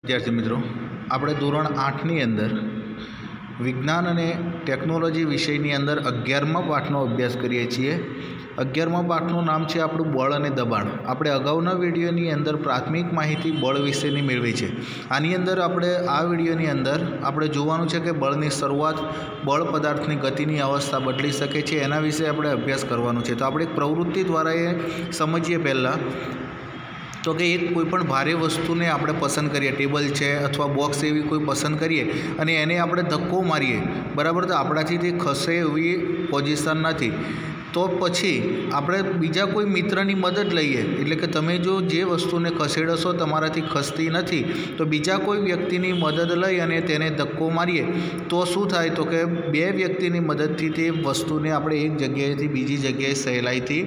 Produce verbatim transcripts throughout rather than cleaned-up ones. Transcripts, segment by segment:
विद्यार्थी मित्रों, આપણે ધોરણ આઠની અંદર વિજ્ઞાન અને ટેકનોલોજી વિષયની અંદર અગિયારમા પાઠનો અભ્યાસ કરીએ છીએ। અગિયારમા પાઠનું નામ છે આપણું બળ અને દબાણ। આપણે અગાઉના વિડીયોની અંદર પ્રાથમિક માહિતી બળ વિશેની મેળવી છે। આની અંદર આપણે આ વિડીયોની અંદર આપણે જોવાનું છે કે બળની શરૂઆત, બળ પદાર્થની ગતિની અવસ્થા બદલી શકે છે, એના વિશે આપણે અભ્યાસ કરવાનો છે। તો આપણે એક પ્રવૃત્તિ દ્વારા એ સમજીએ। પહેલાં तो कि एक कोईपण भारे वस्तुने आपणे पसंद करिए, टेबल है अथवा बॉक्स एवी कोई पसंद करिए अने एने आपणे धक्को मारीए, बराबर, तो आपणाथी ते खसे एवी पोजिशन नथी। तो पछी आपणे बीजा कोई मित्रनी मदद लईए, एटले के तमे जो जे वस्तुने खसेडो छो तमाराथी खसती नथी, तो बीजा कोई व्यक्तिनी मदद लई अने तेने धक्को मारीए तो शुं थाय, तो कि बे व्यक्तिनी मददथी ते वस्तुने आपणे एक जग्याएथी बीजी जग्याए सहेलाईथी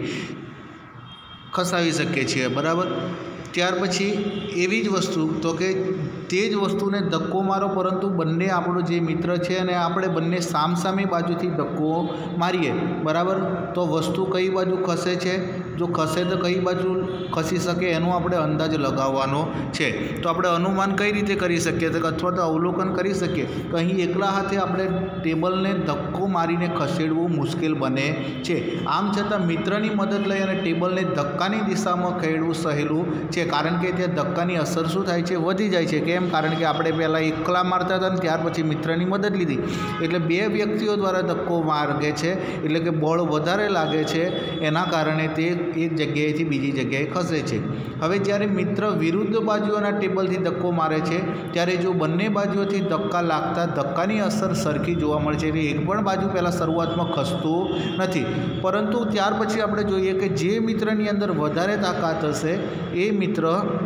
खसावी शकीए छीए, बराबर। त्यार पछी एवी ज वस्तु, तो कि ते ज वस्तुने धक्को मारो, परंतु बंने आपणो जे मित्र छे अने आपणे बंने सामसामी बाजुथी धक्को मारीए, बराबर, तो वस्तु कई बाजू खसे छे, जो खसे तो कई बाजू खसी सके एनो आपणे अंदाज लगाववानो छे। तो आपणे अनुमान कई रीते करी शकीए तो अथवा तो अवलोकन करी शकीए कि अहीं एकला हाथे आपणे टेबलने धक्को मारीने खसेडવું मुश्केल बने छे। आम छतां मित्रनी मदद लई अने टेबलने धक्कानी दिशामां खेडવું सहेલું છે, कारण के त्या धक्कानी असर शुं थाय छे, वधी जाय छे। केम? कारण के आपणे पहेला एकला मारता हता ने त्यार पछी मित्रनी मदद लीधी, एटले बे व्यक्तिओ द्वारा धक्को मारे छे, एटले के बळ वधारे लागे छे, एना कारणे ते एक जग्याएथी बीजी जग्याए खसे छे। हवे ज्यारे मित्र विरुद्ध बाजुओना टेबलथी धक्को मारे छे त्यारे जो बंने बाजुओथी धक्का लागता धक्कानी असर सरखी जोवा मळे छे। एक पण बाजू पहेला शरूआतमां खसતું નથી, परंतु त्यार पछी आपणे जोईए के जे मित्रनी अंदर वधारे ताकत हशे ए मित्र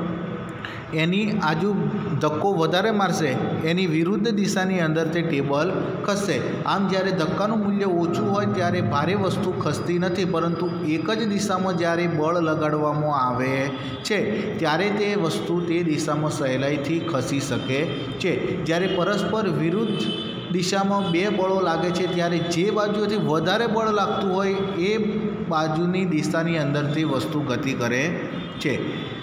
एनी आजू धक्को वधारे मारशे, एनी विरुद्ध दिशानी अंदर ते टेबल खसशे। आम ज्यारे धक्कानुं मूल्य ओछुं होय त्यारे भारे वस्तु खसती नथी, परंतु एक ज दिशामां ज्यारे बळ लगाडवामां आवे छे त्यारे ते वस्तु ते दिशामां सहेलाईथी खसी शके छे। ज्यारे परस्पर विरुद्ध दिशामां बे बळो लागे छे त्यारे जे बाजुएथी वधारे बळ लागतुं होय ए बाजुनी दिशानी अंदर ते वस्तु गति करे छे।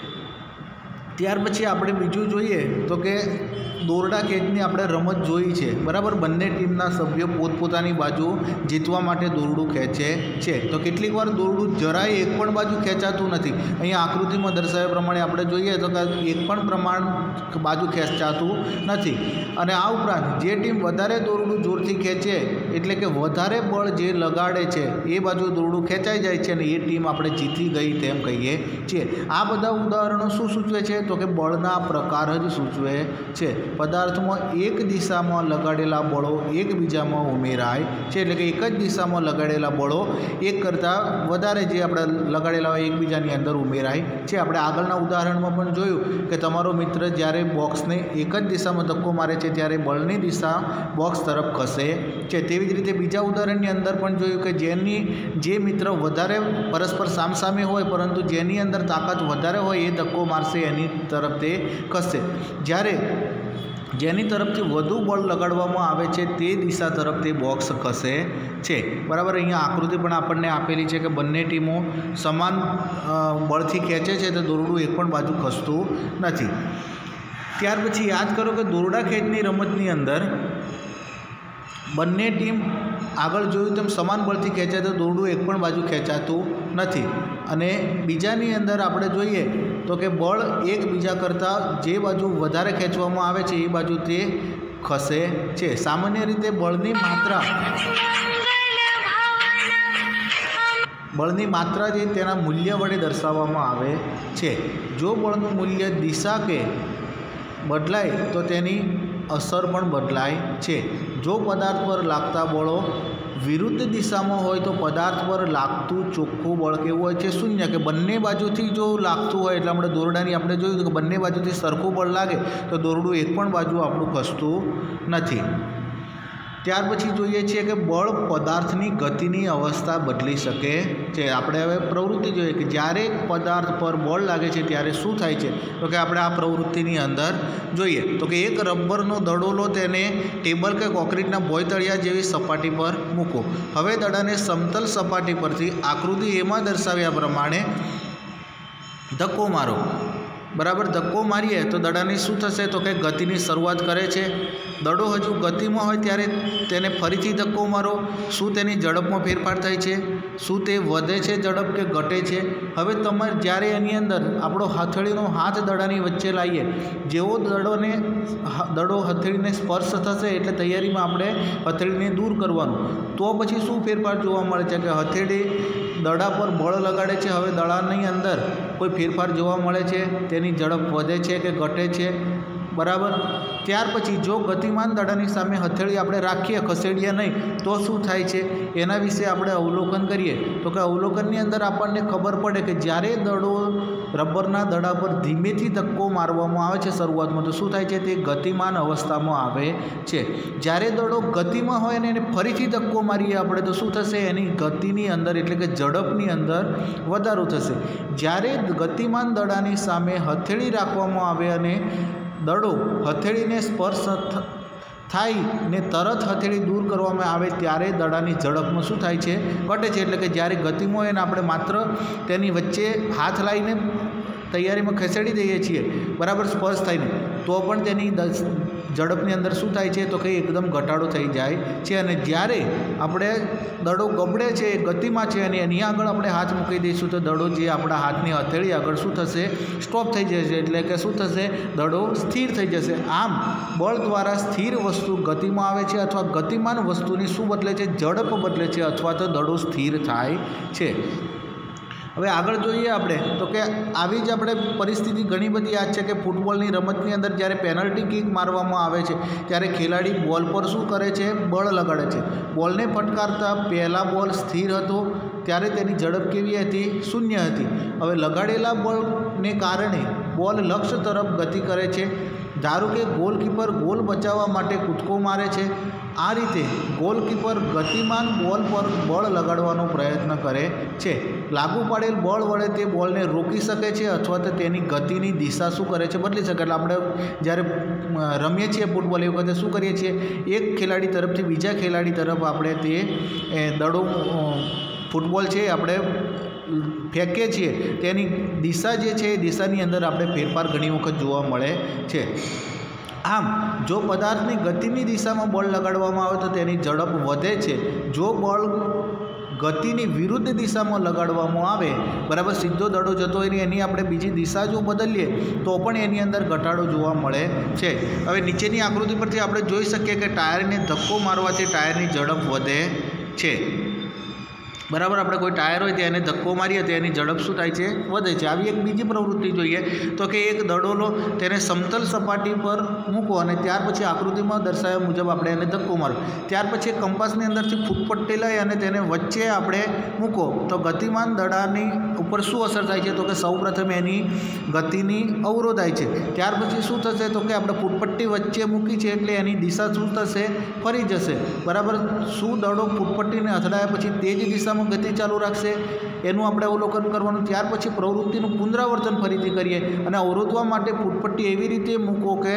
त्यार पछी आपणे बीजुं जोईए तो कि दौरडा खेचनी आपणे रमत जोई छे, बराबर। बंने टीमना सभ्यो पोतपोतानी बाजू जीतवा माटे दौरडું खेचे छे, तो केटलीक वार दौरडું जराय एक पण बाजू खेचातुं नथी। अहीं आकृतिमां दर्शाव्या प्रमाणे आपणे जोईए तो कि एक पण प्रमाण बाजू खेचातुं नथी। अने आ उपरांत जे टीम वधारे दौरडું जोरथी खेचे एटले के वधारे बळ जे लगाड़े छे ए बाजू दौरडું खेचाई जाय छे अने ए टीम आपणे जीती गई तेम कहीए छीए। आ बधा उदाहरणों शुं सूचवे छे, तो कि बळना प्रकार ज सूचवे छे। पदार्थ में एक दिशा में लगाड़ेला बड़ो एक बीजा में उमेराय छे, एटले के एक ज दिशा में लगाड़ेला बड़ो एक करता वधारे जे आपणे लगाड़ेला होय एक बीजानी अंदर उमेराय छे। आपणे आगळना उदाहरण में पण जोयुं कि तमारो मित्र ज्यारे बॉक्स ने एक ज दिशा में धक्को मारे छे त्यारे बळनी दिशा बॉक्स तरफ खसे छे। तेवी ज रीते बीजा उदाहरणनी अंदर पण जोयुं कि जेनी जे मित्र वधारे परस्पर सामसामे होय परंतु जेनी अंदर ताकत वधारे होय ए धक्को मारशे एनी तरफ ते खसशे, ज्यारे जेनी तरफथी वधु बळ लगाडवामां आवे छे ते दिशा तरफ ते बॉक्स खसे छे, बराबर। अहींया आकृति पण आपणने आपेली छे कि बंने टीमो समान बळथी खेचे छे तो दौरडું एक पण बाजू खसતું नथी। त्यार पछी याद करो कि दौरडा खेचनी रमतनी अंदर बंने टीम आगळ जोयुं तेम समान बळथी खेचे तो दौरडું एक पण बाजू खेचातुं नथी। अने बीजानी अंदर आपणे जोईए तो कि बळ एक बीजा करता जे बाजू वधारे खेचवामां आवे छे ए बाजू ते खसे छे। सामान्य रीते बळनी मात्रा बळनी मात्रा जे तेना मूल्य वडे दर्शाववामां आवे छे। जो बळनुं मूल्य दिशा के बदलाय तो तेनी असर पण बदलाय छे। जो पदार्थ पर लागता बळो विरुद्ध दिशा में होय तो पदार्थ पर लागतुं चोख्खुं बळ केवुं होय छे शून्य, कि बंने बाजुथी जो लागतुं होय एटले आपणे दौरडानी आपणे जोयुं कि बंने बाजुथी सरखुं बळ लागे तो दौरडું एक पण बाजू आपणुं खसતું नथी। त्यार पछी जोईए छीए कि बळ पदार्थनी गतिनी अवस्था बदली शके छे। आपणे हवे प्रवृत्ति जोईए कि ज्यारे पदार्थ पर बळ लागे छे त्यारे शुं थाय छे, तो कि आपणे आ प्रवृत्तिनी अंदर जोईए तो कि एक रबरनो दड़ो लो, तेने टेबल के कोंक्रीटना भोयतळिया जेवी सपाटी पर मूको। हवे दड़ाने समतल सपाटी परथी आकृति एमां दर्शाव्या प्रमाणे धक्को मारो। बराबर धक्को मारीए तो दड़ानी शुं थशे तो कि गतिनी शरूआत करे छे। दड़ो हजू गतिमां होय त्यारे तेने फरीथी धक्को मारो, शुं तेनी झड़पमां फेरफार थाय छे, शुं ते वधे छे झड़प के घटे छे। हवे तमारे ज्यारे एनी अंदर आपणो हथेळीनो हाथ दड़ानी वच्चे लावीए, जेवो दड़ोने दड़ो हथेळीने स्पर्श थशे एटले तैयारीमां आपणे हथेळीने दूर करवानुं। तो पछी शुं फेरफार जोवा मळे छे कि हथेળી दड़ा पर बळ लगाड़े छे, हवे दड़ानी अंदर कोई फेरफार जोवा मळे छे, तेनी झड़प वधे छे के घटे छे। बराबर त्यार पछी जो गतिमान दड़ानी सामे हथेળી आपणे राखीए, खसेड़ीए नहीं तो शुं थाय छे एना विषे आपणे अवलोकन करीए तो कि अवलोकननी अंदर आपणने खबर पड़े कि ज्यारे दड़ो रबरना दड़ा पर धीमेथी धक्को मारवामां आवे छे शरूआतमां तो शुं थाय छे ते गतिमान अवस्थामां आवे छे। ज्यारे दड़ो गतिमां होय ने एने फरीथी धक्को मारीए आपणे तो शुं थशे एनी गतिनी अंदर एटले कि झड़पनी अंदर वधारो थशे। ज्यारे गतिमान दड़ानी सामे हथेળી राखवामां आवे अने दड़ो हथेळीने स्पर्श थाय ने तरत हथेળી दूर करवामां आवे त्यारे दड़ानी झड़पमां शुं थाय छे घटे छे। एटले कि ज्यारे गतिमां होय ने आपणे मात्र तेनी वच्चे हाथ लावीने तैयारीमां खसेड़ी दईए छीए, बराबर स्पर्श थाय ने तो पण तेनी झड़पनी अंदर शुं थाय छे तो कि एकदम घटाडो थई जाय छे। अने ज्यारे आपणे दड़ो गबड़े छे, गतिमां छे अने एनी आगळ आपणे हाथ मूकी दईशुं तो दड़ो जे आपणा हाथनी हथेળી आगळ शुं थशे स्टॉप थई जशे, एटले कि शुं थशे दड़ो स्थिर थई जशे। आम बळ द्वारा स्थिर वस्तु गतिमां आवे छे अथवा गतिमान वस्तुनी शुं बदले छे, झड़प बदले छे अथवा तो दड़ो स्थिर थाय छे। हवे आगळ जोईए आपणे तो कि आवी ज आपणे परिस्थिति घणी बधी याद छे कि फूटबॉलनी रमतनी अंदर ज्यारे पेनल्टी किक मारवामां आवे छे त्यारे खेलाड़ी बॉल पर शुं करे छे, बळ लगाड़े छे। बॉलने फटकारता पहेला बॉल स्थिर हतो त्यारे तेनी झड़प केवी हती, शून्य हती। हवे लगाड़ेला बळने कारणे बॉल लक्ष्य तरफ गति करे छे। धारो कि गोलकीपर गोल बचाववा माटे कूदको मारे छे, आ रीते गोलकीपर गतिमान बॉल पर बळ लगाड़वानो प्रयत्न करे छे। लागू पड़ेल बळ वडे ते बॉलने रोकी शके छे अथवा तो तेनी गतिनी दिशा शुं करे छे बदली शके। એટલે આપણે જ્યારે રમીએ છીએ ફૂટબોલ એ વખતે શું કરીએ છીએ, એક ખેલાડી તરફથી બીજા ખેલાડી તરફ આપણે તે દડો ફૂટબોલ છે આપણે ફેંકીએ છીએ, તેની દિશા જે છે એ દિશાની અંદર આપણે ફેરફાર ઘણી વખત જોવા મળે છે। આમ જો પદાર્થની ગતિની દિશામાં બળ લગાડવામાં આવે તો તેની ઝડપ વધે છે। જો બળ ગતિની વિરુદ્ધ દિશામાં લગાડવામાં આવે, બરાબર સીધો દડો જતો હોય એની આપણે બીજી દિશા જો બદલીએ તો પણ એની અંદર ઘટાડો જોવા મળે છે। હવે નીચેની આકૃતિ પરથી આપણે જોઈ શકીએ કે ટાયરને ધક્કો મારવાથી ટાયરની ઝડપ વધે છે। बराबर આપણે કોઈ ટાયર હોય તેને ધક્કો મારીએ તો એની ઝડપ શું થાય છે, વધે છે। આવી એક બીજી પ્રવૃત્તિ જોઈએ તો કે એક દડો લો, તેને સમતલ સપાટી પર મૂકો અને ત્યાર પછી આકૃતિમાં દર્શાવ્યા મુજબ આપણે એને ધક્કો મારો। ત્યાર પછી કંપાસની અંદરથી ફૂટપટ્ટી લઈ અને તેને વચ્ચે આપણે મૂકો તો ગતિમાન દડાની ઉપર શું અસર થાય છે તો કે સૌપ્રથમ એની ગતિની અવરોધાય છે। ત્યાર પછી શું થશે તો કે આપણે ફૂટપટ્ટી વચ્ચે મૂકી છે એટલે એની દિશા શું થશે, ફરી જશે। બરાબર શું દડો ફૂટપટ્ટીને અથડાયા પછી તે જ દિશામાં गति चालू राखशे एनुं आपणे अवलोकन करवानुं। त्यार पछी प्रवृत्तिनुं पुनरावर्तन फरीथी करीए अने अवरोधवा माटे फूटपट्टी एवी रीते मूको के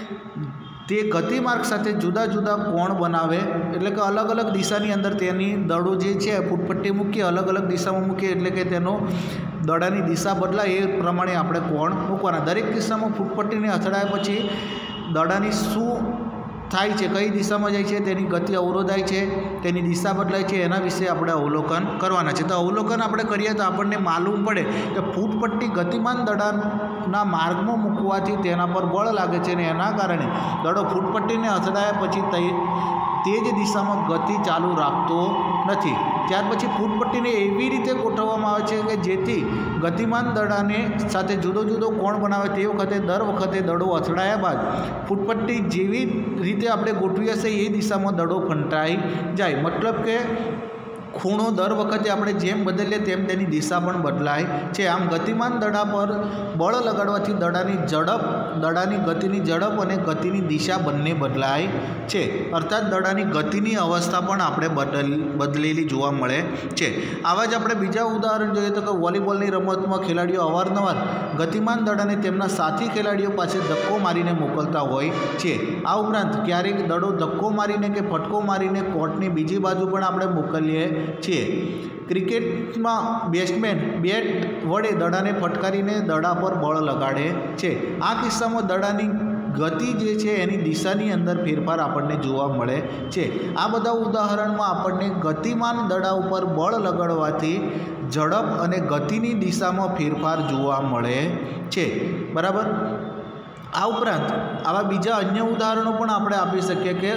ते गतिमार्ग साथे जुदा जुदा कोण बनावे, एटले के अलग अलग दिशानी अंदर तेनी दड़ो जे छे फूटपट्टी मूकीए अलग अलग दिशामां मूकीए एटले के तेनो दड़ानी दिशा बदलाय ए प्रमाणे आपणे कोण मूकवाना। दरेक किस्सामां फूटपट्टीने અથડાયા પછી દડાની શું થાય છે, કઈ દિશામાં જાય છે, તેની ગતિ અવરોધાય છે, તેની દિશા બદલાય છે, એના વિશે આપણે અવલોકન કરવાના છે। તો અવલોકન આપણે કરીએ તો આપણને માલુમ પડે કે ફૂટપટ્ટી ગતિમાન દડાના માર્ગમાં મૂકવાથી તેના પર બળ લાગે છે અને એના કારણે દડો ફૂટપટ્ટીને અથડાયા પછી તે જ દિશામાં ગતિ ચાલુ રાખતો નથી। ત્યાર પછી ફૂટપટ્ટીને એવી રીતે ગોઠવવામાં આવે છે કે જેથી ગતિમાન દડાને સાથે જુદો જુદો કોણ બનાવે। તે વખતે દર વખતે દડો અથડાયા બાદ ફૂટપટ્ટી જેવી રીતે આપણે ગોઠવી હશે એ દિશામાં દડો ફંટાઈ જાય। મતલબ કે ખૂણો દર વખતે આપણે જેમ બદલીએ તેમ તેની દિશા પણ બદલાય છે। આમ ગતિમાન દડા પર બળ લગાડવાથી દડાની ઝડપ, દડાની ગતિની ઝડપ અને ગતિની દિશા બંને બદલાય છે। અર્થાત દડાની ગતિની અવસ્થા પણ આપણે બદલ બદલેલી જોવા મળે છે। આવા જ આપણે બીજા ઉદાહરણ જોઈએ તો કે વોલીબોલની રમતમાં ખેલાડીઓ અવારનવાર ગતિમાન દડાને તેમના સાથી ખેલાડીઓ પાસે ધક્કો મારીને મોકલતા હોય છે। આ ઉપરાંત ક્યારેક દડો ધક્કો મારીને કે ફટકો મારીને કોર્ટની બીજી બાજુ પણ આપણે મોકલીએ છીએ। ક્રિકેટમાં બેટ્સમેન બેટ વડે દડાને ફટકારીને દડા પર બળ લગાડે છે। આ કિસ્સામાં દડાની ગતિ જે છે એની દિશાની અંદર ફેરફાર આપણને જોવા મળે છે। આ બધા ઉદાહરણમાં આપણને ગતિમાન દડા ઉપર બળ લગાડવાથી ઝડપ અને ગતિની દિશામાં ફેરફાર જોવા મળે છે, બરાબર। આ ઉપરાંત આવા બીજા અન્ય ઉદાહરણો પણ આપણે આપી શકીએ કે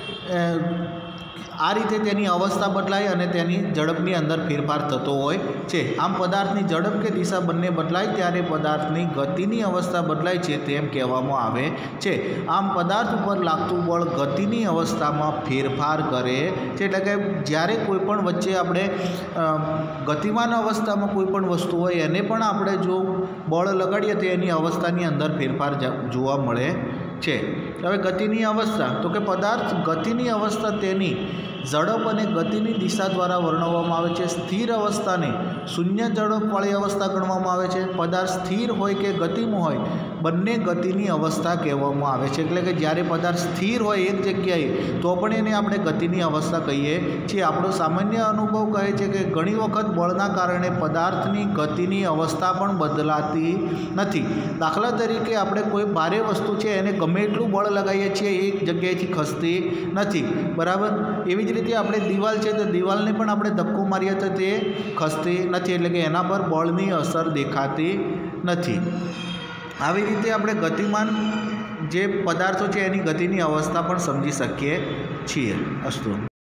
આ રીતે તેની અવસ્થા બદલાય અને તેની ઝડપની અંદર ફેરફાર થતો હોય છે। આમ પદાર્થની ઝડપ કે દિશા બંને બદલાય ત્યારે પદાર્થની ગતિની અવસ્થા બદલાય છે તેમ કહેવામાં આવે છે। આમ પદાર્થ ઉપર લાગતું બળ ગતિની અવસ્થામાં ફેરફાર કરે છે, એટલે કે જ્યારે કોઈ પણ વચ્ચે આપણે ગતિમાન અવસ્થામાં કોઈ પણ વસ્તુ હોય એને પણ આપણે જો બળ લગાડીએ તો એની અવસ્થાની અંદર ફેરફાર જોવા મળે છે। હવે ગતિની અવસ્થા તો કે પદાર્થ ગતિની અવસ્થા તેની ઝડપ અને ગતિની દિશા દ્વારા વર્ણવવામાં આવે છે। સ્થિર અવસ્થાને શૂન્ય ઝડપવાળી અવસ્થા ગણવામાં આવે છે। પદાર્થ સ્થિર હોય કે ગતિમાં હોય બંને ગતિની અવસ્થા કહેવામાં આવે છે, એટલે કે જ્યારે પદાર્થ સ્થિર હોય એક જગ્યાએ તો પણ એને આપણે ગતિની અવસ્થા કહીએ છીએ। આપણો સામાન્ય અનુભવ કહે છે કે ઘણી વખત બળના કારણે પદાર્થની ગતિની અવસ્થા પણ બદલાતી નથી। દાખલા તરીકે આપણે કોઈ ભારે વસ્તુ છે એને ગમે એટલું બળ લગાવીએ છીએ એક જગ્યાએથી ખસતી નથી, બરાબર। એવી જ રીતે આપણે દિવાલ છે તો દિવાલને પણ આપણે ધક્કો મારીએ તો તે ખસતી નથી, એટલે કે એના પર બળની અસર દેખાતી નથી। આવી રીતે આપણે ગતિમાન જે પદાર્થો છે એની ગતિની અવસ્થા પણ સમજી શકીએ છીએ। અસ્તુ।